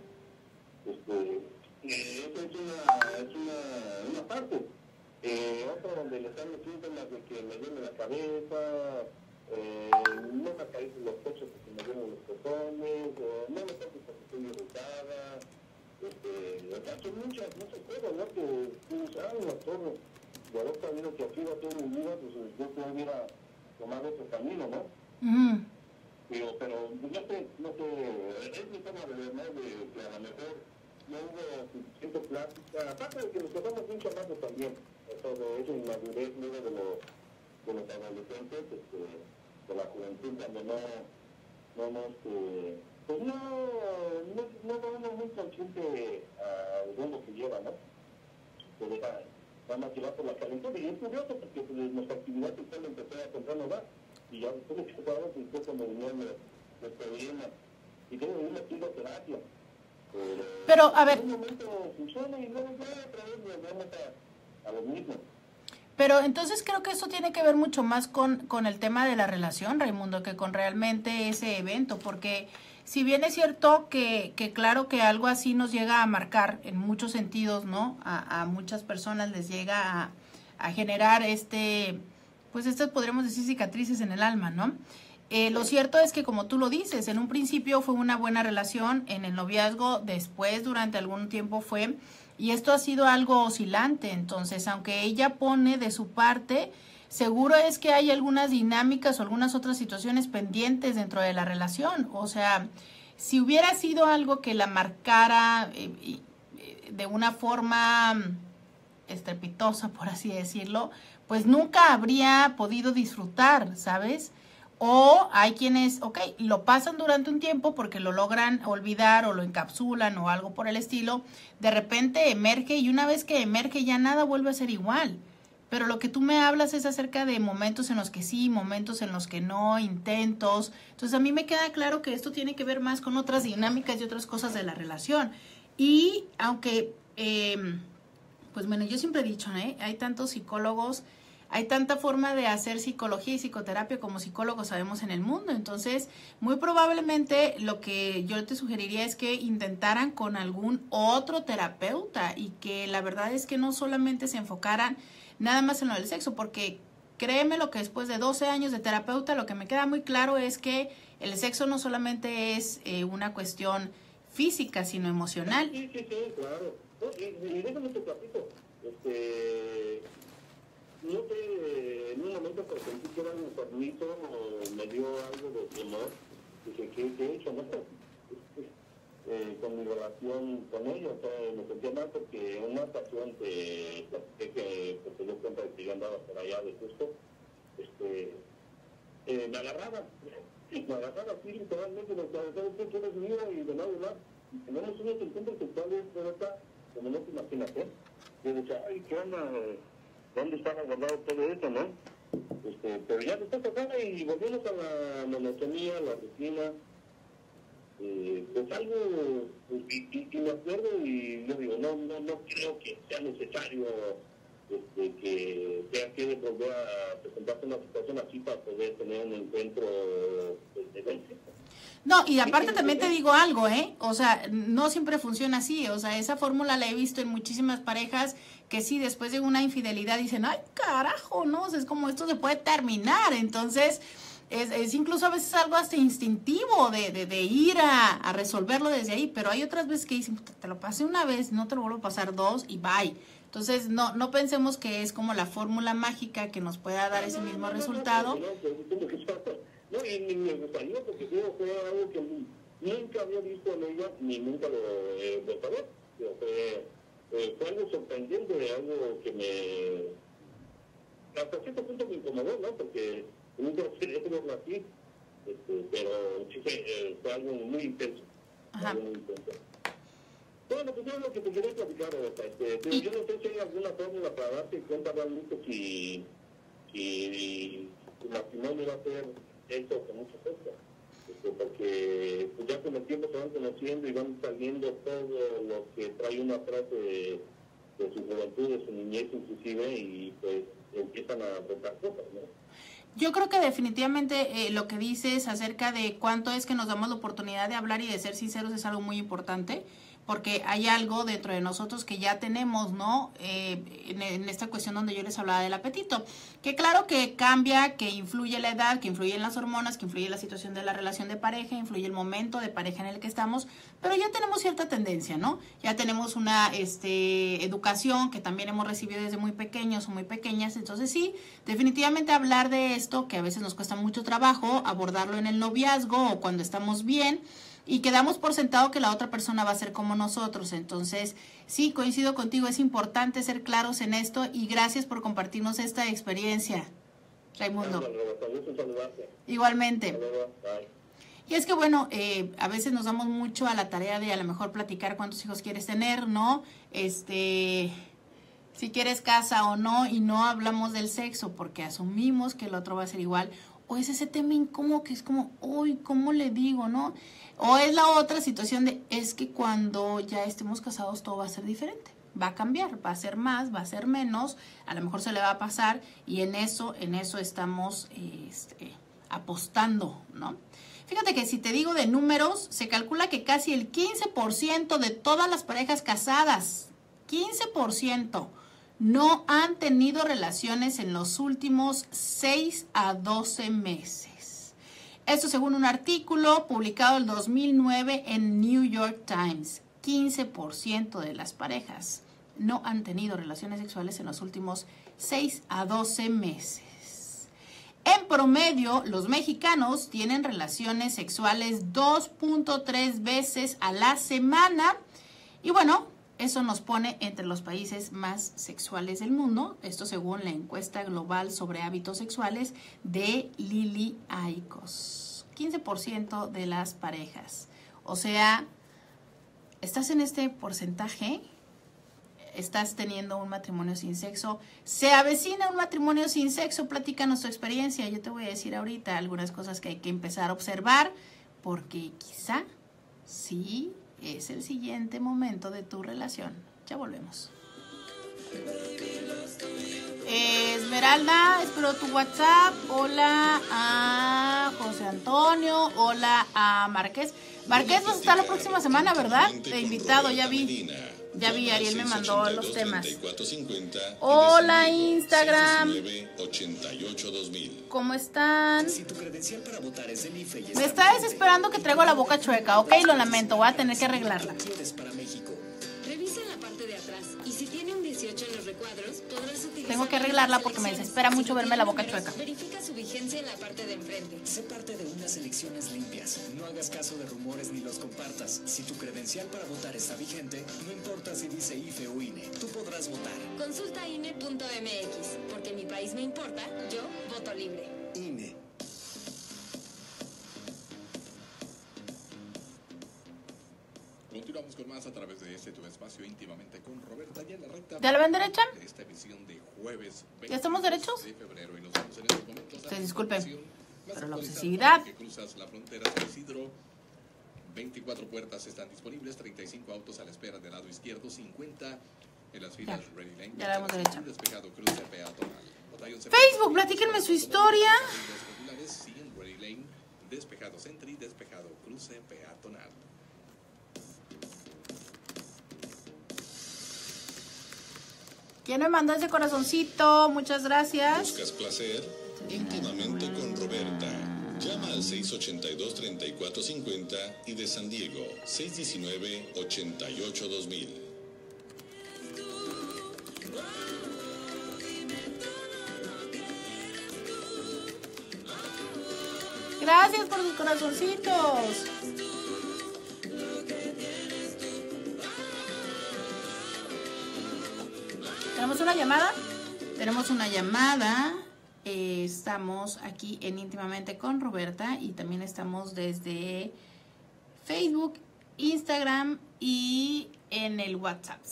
Eso es una parte. Otra donde le están metiendo las de que me duele la cabeza, no me acaricien los pechos porque me duelen los pezones, no me toques porque estoy irritada. O sea, son muchas cosas, ¿no? Que tú sabes, la torre. De haber sabido que así va a ser mi vida, pues yo te hubiera tomado ese camino, ¿no? Pero no sé, es mi forma de ver, ¿no? De que a lo mejor no hubo suficiente plática, aparte de que nos quedamos bien chamacos también, de esa inmadurez luego de los adolescentes, de la juventud, cuando no va uno muy consciente al rumbo que lleva, ¿no? Se deja más llevar por la calentura, y es curioso porque pues, nuestra actividad sexual empezó a temprana edad, y ya después de que se pararon, pues fue cuando vinieron los problemas, y tengo una psicoterapia. Pero, a ver. En un momento funciona y luego ya otra vez volvemos a lo mismo. Pero entonces creo que eso tiene que ver mucho más con el tema de la relación, Raimundo, que con realmente ese evento, porque si bien es cierto que claro que algo así nos llega a marcar en muchos sentidos, ¿no? A muchas personas les llega a generar pues estas podríamos decir cicatrices en el alma, ¿no? Lo cierto es que como tú lo dices, en un principio fue una buena relación, en el noviazgo, después durante algún tiempo fue, y esto ha sido algo oscilante, entonces aunque ella pone de su parte, seguro es que hay algunas dinámicas o algunas otras situaciones pendientes dentro de la relación, o sea, si hubiera sido algo que la marcara de una forma estrepitosa, por así decirlo, pues nunca habría podido disfrutar, ¿sabes? O hay quienes, lo pasan durante un tiempo porque lo logran olvidar o lo encapsulan o algo por el estilo. De repente emerge y una vez que emerge ya nada vuelve a ser igual. Pero lo que tú me hablas es acerca de momentos en los que sí, momentos en los que no, intentos. Entonces a mí me queda claro que esto tiene que ver más con otras dinámicas y otras cosas de la relación. Y aunque, pues bueno, yo siempre he dicho, hay tantos psicólogos, hay tanta forma de hacer psicología y psicoterapia como psicólogos sabemos en el mundo. Entonces, muy probablemente lo que yo te sugeriría es que intentaran con algún otro terapeuta y que la verdad es que no solamente se enfocaran nada más en lo del sexo, porque créeme lo que después de 12 años de terapeuta, lo que me queda muy claro es que el sexo no solamente es una cuestión física, sino emocional. Sí, claro. Y déjame te platico. No sé, en un momento por sentí que era un enfermito o me dio algo de temor. Dije, ¿qué he hecho? ¿No? Con mi relación con ella, o sea, me sentía mal porque en una ocasión te platiqué que se dio cuenta de que yo andaba por allá de justo, me agarraba así literalmente, me atravesaba el punto de su vida y de lado y lado. Tenemos unos encuentros sexuales, pero acá, como no te imaginas, yo decía, ay, ¿qué onda? ¿Dónde estaba guardado todo esto, no? Pero ya después acá y volvemos a la monotonía, la rutina, pues algo, y me acuerdo y yo digo, no creo que sea necesario que sea que volver a presentarse una situación así para poder tener un encuentro de vence. No, y aparte también te digo algo, o sea, no siempre funciona así, o sea, esa fórmula la he visto en muchísimas parejas que sí, después de una infidelidad dicen, ay, carajo, no, o sea, es como esto se puede terminar, entonces es incluso a veces algo hasta instintivo de ir a resolverlo desde ahí, pero hay otras veces que dicen, te lo pasé una vez, no te lo vuelvo a pasar dos y bye. Entonces, no pensemos que es como la fórmula mágica que nos pueda dar ese mismo resultado. No, y me gustaría porque fue algo que nunca había visto en ella, ni nunca lo preparé. Fue algo sorprendente, algo que hasta cierto punto me incomodó, ¿no? Porque nunca verlo así, pero sí fue algo muy intenso. Ajá. Algo muy intenso. Bueno, pues yo lo que te quería platicar, pero yo no sé si hay alguna fórmula para darte cuenta realmente si tu matrimonio va a ser eso con muchas cosas, porque pues ya con el tiempo se van conociendo y van saliendo todo lo que trae una atrás de su juventud, de su niñez inclusive, y pues empiezan a brotar cosas, ¿no? Yo creo que definitivamente lo que dices acerca de cuánto es que nos damos la oportunidad de hablar y de ser sinceros es algo muy importante, porque hay algo dentro de nosotros que ya tenemos, ¿no? En esta cuestión donde yo les hablaba del apetito, que claro que cambia, que influye la edad, que influyen las hormonas, que influye la situación de la relación de pareja, influye el momento de pareja en el que estamos, pero ya tenemos cierta tendencia, ¿no? Ya tenemos una educación que también hemos recibido desde muy pequeños o muy pequeñas, entonces sí, definitivamente hablar de esto, que a veces nos cuesta mucho trabajo, abordarlo en el noviazgo o cuando estamos bien, y quedamos por sentado que la otra persona va a ser como nosotros. Entonces, sí, coincido contigo, es importante ser claros en esto y gracias por compartirnos esta experiencia, Raimundo. Igualmente. Y es que bueno, a veces nos damos mucho a la tarea de a lo mejor platicar cuántos hijos quieres tener, ¿no? Si quieres casa o no, y no hablamos del sexo porque asumimos que el otro va a ser igual. O es ese tema incómodo que es como, uy, ¿cómo le digo, no? O es la otra situación de, es que cuando ya estemos casados todo va a ser diferente. Va a cambiar, va a ser más, va a ser menos, a lo mejor se le va a pasar y en eso estamos apostando, ¿no? Fíjate que si te digo de números, se calcula que casi el 15% de todas las parejas casadas, 15%, no han tenido relaciones en los últimos 6 a 12 meses. Esto según un artículo publicado en 2009 en New York Times. 15% de las parejas no han tenido relaciones sexuales en los últimos 6 a 12 meses. En promedio, los mexicanos tienen relaciones sexuales 2.3 veces a la semana. Y bueno, Eso nos pone entre los países más sexuales del mundo, esto según la encuesta global sobre hábitos sexuales de Lily Aikos. 15% de las parejas. O sea, estás en este porcentaje, estás teniendo un matrimonio sin sexo, se avecina un matrimonio sin sexo, platícanos tu experiencia. Yo te voy a decir ahorita algunas cosas que hay que empezar a observar, porque quizá sí es el siguiente momento de tu relación. Ya volvemos. Esmeralda, espero tu WhatsApp. Hola a José Antonio. Hola a Márquez. Márquez vas a estar la próxima semana, ¿verdad? De invitado, ya vi. Ya vi, Ariel me mandó los temas. Hola Instagram. ¿Cómo están? Me está desesperando que traigo la boca chueca, ok, lo lamento, voy a tener que arreglarla. Revisa en la parte de atrás y si tiene un 18 en los recuadros, podrás utilizar. Tengo que arreglarla porque me desespera mucho verme la boca chueca. Verifica su vigencia en la parte de enfrente. Sé parte de unas elecciones limpias. No hagas caso de rumores ni los compartas. Si tu credencial para votar está vigente, no importa si dice IFE o INE, tú podrás votar. Consulta INE.mx, porque mi país me importa, yo voto libre. INE. Continuamos con más a través de tu espacio íntimamente con Roberta y en la recta. ¿Ya la ven derecha? De esta emisión de jueves ¿Ya estamos derechos? de febrero y nos vamos en estos momentos. Ustedes disculpen, más pero la actualizada obsesividad. Que cruzas la frontera San Isidro. 24 puertas están disponibles, 35 autos a la espera del lado izquierdo, 50 en las filas Ready Lane. Ya la vemos derecha. Despejado cruce peatonal. Facebook, platíquenme su historia. Sí, en Ready Lane, despejado Sentry, despejado cruce peatonal. ¿Quién me mandó ese corazoncito? Muchas gracias. ¿Buscas placer? Íntimamente con Roberta. Llama al 682-3450 y de San Diego, 619-88-2000. Gracias por sus corazoncitos. ¿Tenemos una llamada? Tenemos una llamada. Estamos aquí en Íntimamente con Roberta y también estamos desde Facebook, Instagram y en el WhatsApp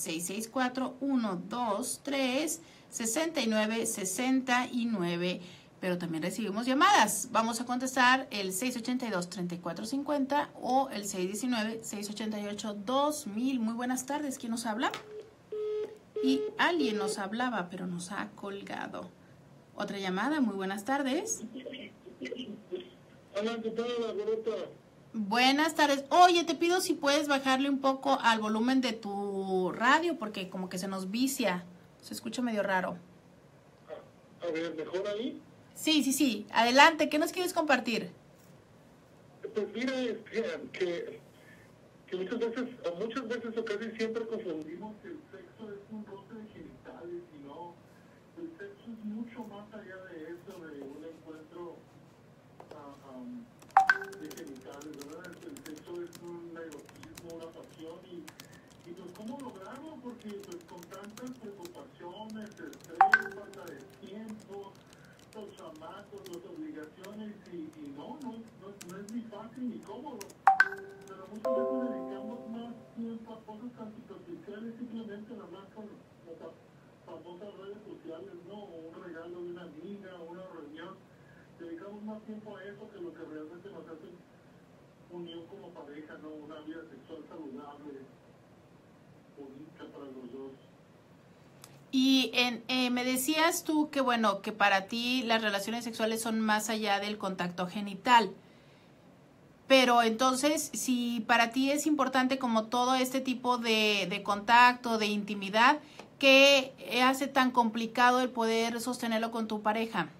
664-123-6969, pero también recibimos llamadas. Vamos a contestar el 682-3450 o el 619-688-2000. Muy buenas tardes, ¿quién nos habla? Y alguien nos hablaba, pero nos ha colgado. Otra llamada, muy buenas tardes. Hola, ¿qué tal, Roberta? Buenas tardes. Oye, te pido si puedes bajarle un poco al volumen de tu radio, porque como que se nos vicia. Se escucha medio raro. A ver, ¿mejor ahí? Sí. Adelante, ¿qué nos quieres compartir? Pues mira, que muchas veces o casi siempre confundimos que el sexo es un roce de genitales y no. El sexo es mucho más allá de eso, de un encuentro de genitales, ¿verdad? El sexo es un erotismo, una pasión y pues ¿cómo lograrlo? Porque pues con tantas preocupaciones, estrés, falta de tiempo, los chamacos, las obligaciones y no es ni fácil ni cómodo. Pero muchas veces dedicamos más tiempo a cosas tan superficiales, simplemente nada más con las famosas redes sociales, ¿no? O un regalo de una amiga, o una reunión. Dedicamos más tiempo a eso que lo que realmente nos hace unión como pareja, ¿no? Una vida sexual saludable, bonita para los dos. Y me decías tú que, bueno, que para ti las relaciones sexuales son más allá del contacto genital. Pero entonces, si para ti es importante como todo este tipo de contacto, de intimidad, ¿qué hace tan complicado el poder sostenerlo con tu pareja?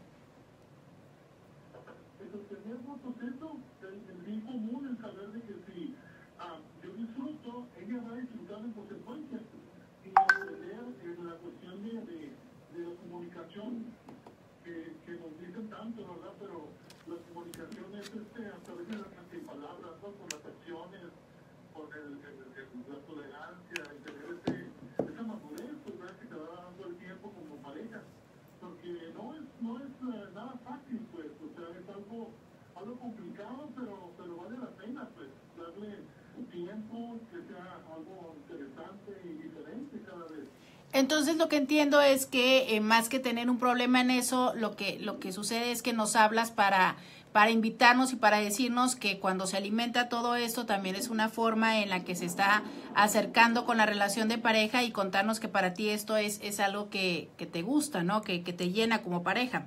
El sostenerlo, pues eso, el bien común, el saber de que si yo disfruto, ella va a disfrutar en consecuencia. Y entender la cuestión de la comunicación que nos dicen tanto, ¿verdad? Pero la comunicación es hasta a veces sin palabras, ¿no? Con las acciones, con la tolerancia, el tener nada fácil, pues, o sea, es algo complicado, pero vale la pena, pues, darle tiempo, que sea algo interesante y diferente cada vez. Entonces lo que entiendo es que más que tener un problema en eso, lo que sucede es que nos hablas para invitarnos y para decirnos que cuando se alimenta todo esto también es una forma en la que se está acercando con la relación de pareja y contarnos que para ti esto es algo que te gusta, ¿no? Que te llena como pareja.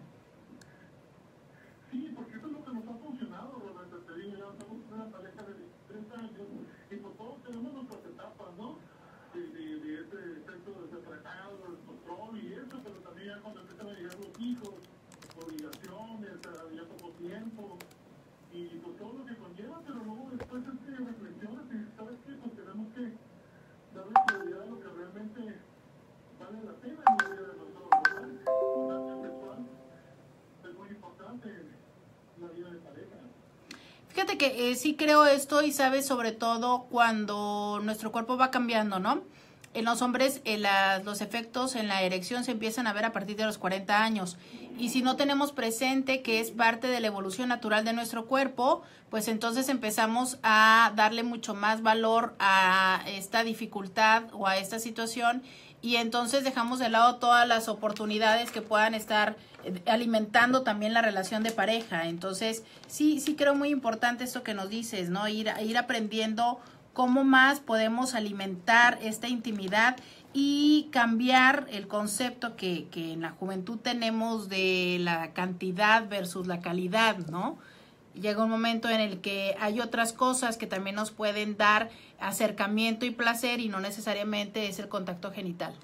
Sí, porque eso es lo que nos ha funcionado, Roberto. Te digo, ya somos una pareja de 30 años y pues todos tenemos nuestras etapas, ¿no? De ese efecto desenfrenado, del control y eso, pero también ya cuando empiezan a llegar los hijos, obligaciones, ya poco tiempo y pues todo lo que conlleva, pero luego después reflexiones y ¿sabes qué? Pues tenemos que darle prioridad a lo que realmente vale la pena en la vida de los dos, ¿verdad? La relación sexual es muy importante en la vida de pareja. Fíjate que sí creo esto y sabes sobre todo cuando nuestro cuerpo va cambiando, ¿no? En los hombres los efectos en la erección se empiezan a ver a partir de los 40 años. Y si no tenemos presente que es parte de la evolución natural de nuestro cuerpo, pues entonces empezamos a darle mucho más valor a esta dificultad o a esta situación y entonces dejamos de lado todas las oportunidades que puedan estar alimentando también la relación de pareja. Entonces sí creo muy importante esto que nos dices, ¿no? Ir aprendiendo cómo más podemos alimentar esta intimidad y cambiar el concepto que en la juventud tenemos de la cantidad versus la calidad, ¿no? Llega un momento en el que hay otras cosas que también nos pueden dar acercamiento y placer y no necesariamente es el contacto genital.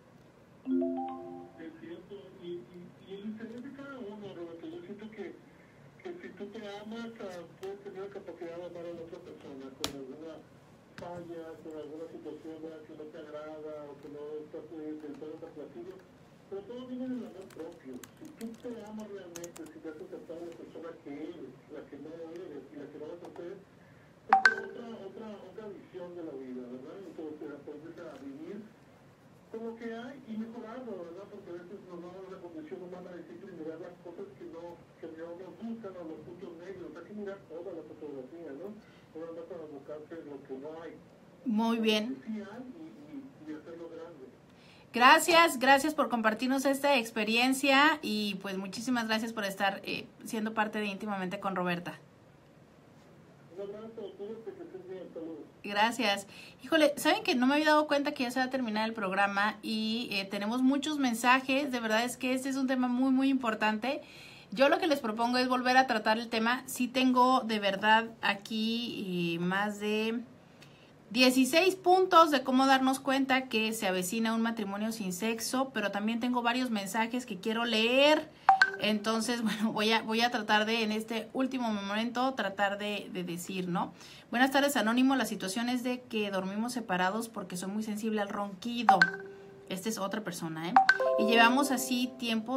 Es cierto, y el interés de cada uno, Roberto, yo siento que si tú te amas, puedes tener la capacidad de amar a la otra persona con alguna falla, con alguna situación que no te agrada o que no estás del todo complacido, pero todo viene del amor propio. Si tú te amas realmente, si te has aceptado a la persona que eres, la que no eres y la que no vas a ser, es otra visión de la vida, ¿verdad? Entonces aprendes a vivir con lo que hay y mejorarlo, ¿verdad? Porque a veces nos damos la condición humana de siempre mirar las cosas que no nos gustan o los puntos negros. Hay que mirar toda la fotografía, ¿no? No nada para buscarse lo que no hay. Muy bien. Sí hay y hacerlo grande. Gracias por compartirnos esta experiencia y pues muchísimas gracias por estar siendo parte de Íntimamente con Roberta. Un abrazo, cuídate, que estés bien, saludos. Gracias. Híjole, ¿saben que no me había dado cuenta que ya se va a terminar el programa y tenemos muchos mensajes? De verdad es que este es un tema muy, muy importante. Yo lo que les propongo es volver a tratar el tema. Sí tengo de verdad aquí más de 16 puntos de cómo darnos cuenta que se avecina un matrimonio sin sexo, pero también tengo varios mensajes que quiero leer. Entonces, bueno, voy a tratar de, en este último momento, tratar de decir, ¿no? Buenas tardes, Anónimo. La situación es de que dormimos separados porque soy muy sensible al ronquido. Esta es otra persona, ¿eh? Y llevamos así tiempo,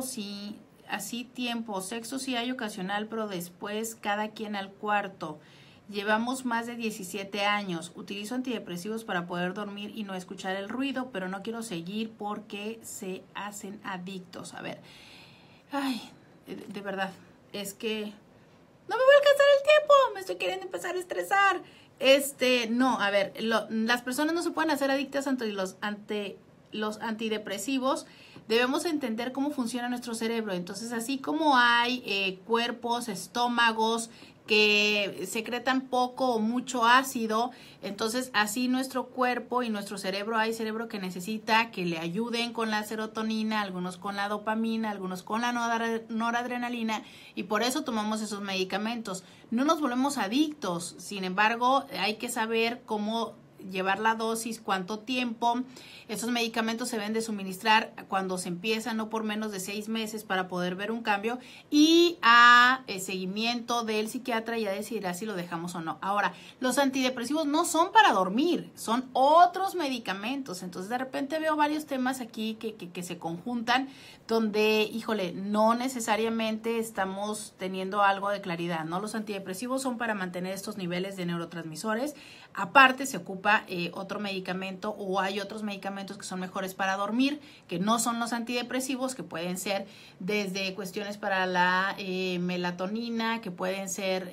sexo sí hay ocasional, pero después cada quien al cuarto. Llevamos más de 17 años. Utilizo antidepresivos para poder dormir y no escuchar el ruido, pero no quiero seguir porque se hacen adictos. A ver, ay, de verdad, es que no me va a alcanzar el tiempo, me estoy queriendo empezar a estresar. No, a ver, las personas no se pueden hacer adictas ante los antidepresivos. Debemos entender cómo funciona nuestro cerebro. Entonces, así como hay cuerpos, estómagos que secretan poco o mucho ácido, entonces así nuestro cuerpo y nuestro cerebro, hay cerebro que necesita que le ayuden con la serotonina, algunos con la dopamina, algunos con la noradrenalina, y por eso tomamos esos medicamentos. No nos volvemos adictos, sin embargo, hay que saber cómo llevar la dosis, cuánto tiempo. Esos medicamentos se deben de suministrar cuando se empieza, no por menos de 6 meses para poder ver un cambio, y a seguimiento del psiquiatra ya decidirá si lo dejamos o no. Ahora, los antidepresivos no son para dormir, son otros medicamentos. Entonces de repente veo varios temas aquí que se conjuntan, donde, híjole, no necesariamente estamos teniendo algo de claridad, ¿no? Los antidepresivos son para mantener estos niveles de neurotransmisores. Aparte se ocupa lleva otro medicamento, o hay otros medicamentos que son mejores para dormir, que no son los antidepresivos, que pueden ser desde cuestiones para la melatonina, que pueden ser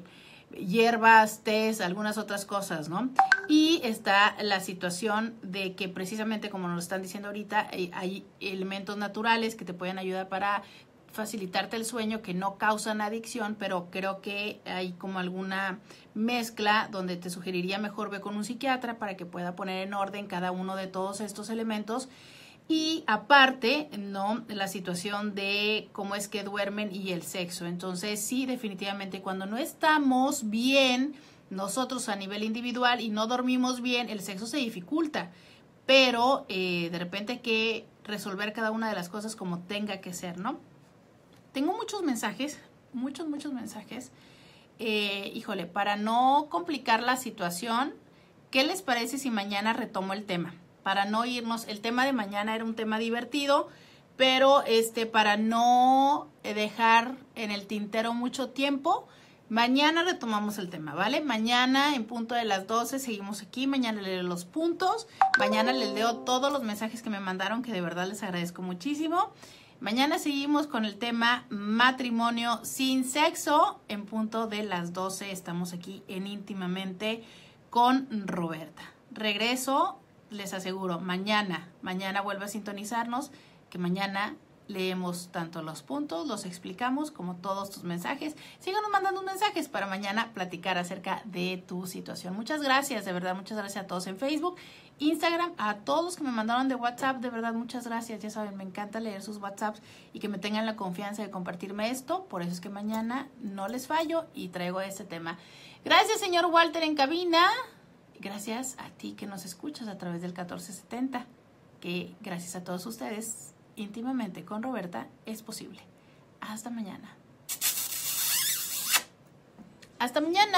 hierbas, tés, algunas otras cosas, ¿no? Y está la situación de que precisamente, como nos lo están diciendo ahorita, hay elementos naturales que te pueden ayudar para facilitarte el sueño, que no causan adicción, pero creo que hay como alguna mezcla donde te sugeriría mejor ve con un psiquiatra para que pueda poner en orden cada uno de todos estos elementos. Y aparte, ¿no?, la situación de cómo es que duermen y el sexo. Entonces, sí, definitivamente, cuando no estamos bien nosotros a nivel individual y no dormimos bien, el sexo se dificulta. Pero de repente hay que resolver cada una de las cosas como tenga que ser, ¿no? Tengo muchos mensajes, muchos mensajes. Híjole, para no complicar la situación, ¿qué les parece si mañana retomo el tema? Para no irnos, el tema de mañana era un tema divertido, pero para no dejar en el tintero mucho tiempo, mañana retomamos el tema, ¿vale? Mañana en punto de las 12 seguimos aquí, mañana leo los puntos, mañana les leo todos los mensajes que me mandaron, que de verdad les agradezco muchísimo. Mañana seguimos con el tema matrimonio sin sexo, en punto de las 12 estamos aquí en Íntimamente con Roberta. Regreso. Les aseguro, mañana vuelve a sintonizarnos, que mañana leemos tanto los puntos, los explicamos, como todos tus mensajes. Síganos mandando mensajes para mañana platicar acerca de tu situación. Muchas gracias, de verdad, muchas gracias a todos en Facebook, Instagram, a todos que me mandaron de WhatsApp, de verdad, muchas gracias. Ya saben, me encanta leer sus WhatsApps y que me tengan la confianza de compartirme esto. Por eso es que mañana no les fallo y traigo este tema. Gracias, señor Walter en cabina. Gracias a ti que nos escuchas a través del 1470, que gracias a todos ustedes, Íntimamente con Roberta es posible. Hasta mañana. Hasta mañana.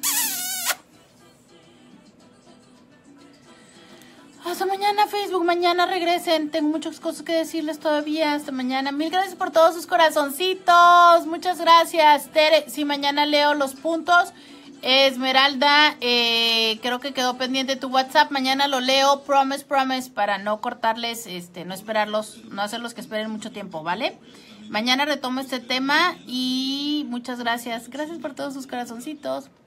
Hasta mañana, Facebook. Mañana regresen. Tengo muchas cosas que decirles todavía. Hasta mañana. Mil gracias por todos sus corazoncitos. Muchas gracias, Tere. Sí, mañana leo los puntos. Esmeralda, creo que quedó pendiente tu WhatsApp. Mañana lo leo, promise, para no cortarles, no esperarlos, no hacerlos que esperen mucho tiempo, ¿vale? Mañana retomo este tema y muchas gracias. Gracias por todos sus corazoncitos.